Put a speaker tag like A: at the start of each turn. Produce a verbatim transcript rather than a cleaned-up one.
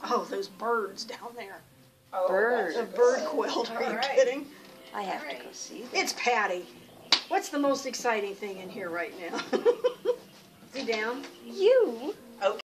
A: Oh, those birds down there.
B: Oh,
C: Birds.
A: The bird quilt, are you
B: All right.
A: kidding?
C: I have
B: All
C: to
B: right.
C: go see that.
A: It's Patty. What's the most exciting thing in here right now? Is he down?
C: You?